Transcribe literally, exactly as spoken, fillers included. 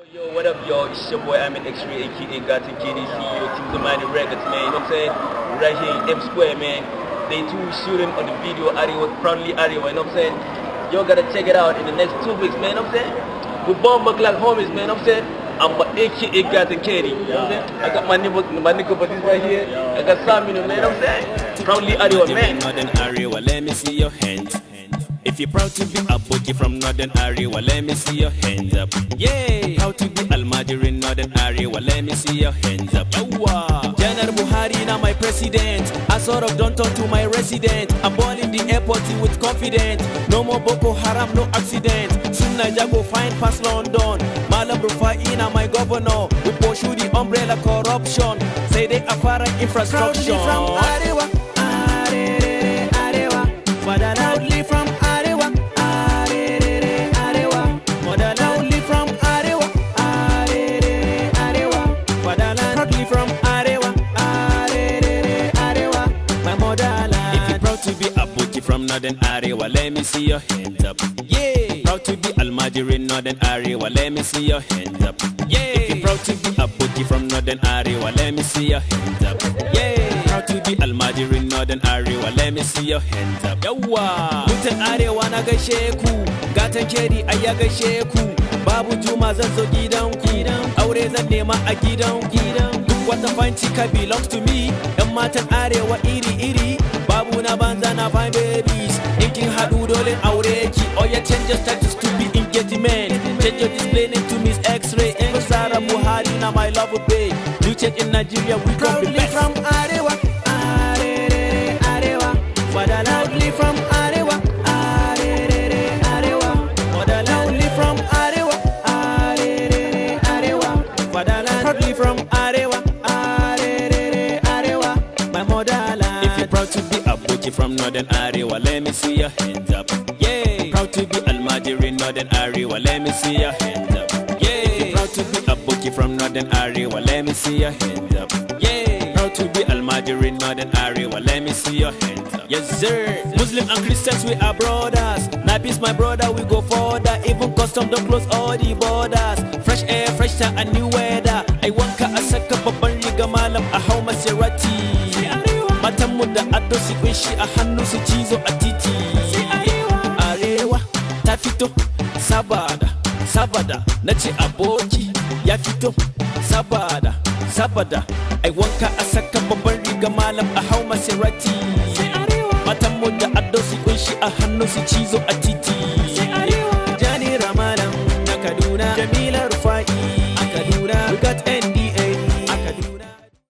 Yo, what up, y'all? It's your boy, A H M E D X-RAY, aka Got to K D C, yo, Team Command Records, man. You know what I'm saying? Right here in M Square, man. Day two shooting on the video, Arewa, proudly Arewa, you know what I'm saying? Y'all gotta check it out in the next two weeks, man. You know what I'm saying? We bomb like homies, man. You know what I'm saying? I'm a aka Got to K D. You know what I'm saying? I got my nigga, my nigga for this right here. I got Sam, you know, man. You know what I'm saying? Proudly Arewa, man. Northern Arewa, let me see your hands. If you're proud to be a bookie from Northern Arewa, let me see your hands up. Yeah, proud to be Almajiri in Northern Arewa, let me see your hands up. Yawa, General Buhari now my president. I sort of don't talk to my resident. I'm born in the airport with confidence. No more Boko Haram, no accident. Soon Naija go find past London. Malam Rufai now my governor. We pursue the umbrella corruption. Say they are far infrastructure. Proudly from Arewa, Arewa, Arewa. Father loudly from from Northern Arewa, let me see your hands up. Yeah, proud to be Almajiri in Northern Arewa, let me see your hands up. Yeah, if you're proud to be a bookie from Northern Arewa, let me see your hands up. Yeah, proud to be Almajiri in Northern Arewa, let me see your hands up. Yawa, mutan Arewa na gaishe ku, gatan keri a ya gaishe ku. Babu Juma zan zo gidanku, aure zan nema a gidanku. Duk wata fine chika belongs to me. Yan matan Arewa iri-iri, babu na banza na fine babies. In kin haɗu dole aure ki, or ya change your status to be engagement. Change your display name to Miss X-Ray. And Sarah Buhari na my love babe. You check in Nigeria, we come be best. From Arewa, Arewa, Arewa. Father loudly from Arewa, Arewa, Arewa. Father loudly from Arewa, Arewa, Arewa. Father loudly from Arewa, Arewa, Arewa. My motherland. If you're proud to be a bookie from Northern Arewa, let me see your hands up. Yeah, proud to be Almajiri in Northern Arewa, let me see your hands up. Yeah, proud to be a bookie from Northern Arewa, let me see your hands up. Yeah, proud to be Almajiri in Northern Arewa, let me see your hands up. Yes sir, Muslim and Christians we are brothers. Nappies my brother, we go further. Even custom don't close all the borders. Fresh air, fresh time and new weather. I want ka a saka babban riga malam a hau Maserati. Matanmu da ado su kunshi a hannu su cizo a titi. Arewa ta fito sabada sabada na ce aboki ya fito sabada sabada. Ai wanka a saka babban riga malam a hau Maserati. Matanmu da ado su kunshi a hannu su cizo a titi. Jani Ramadan na Kaduna, Jamila Rufai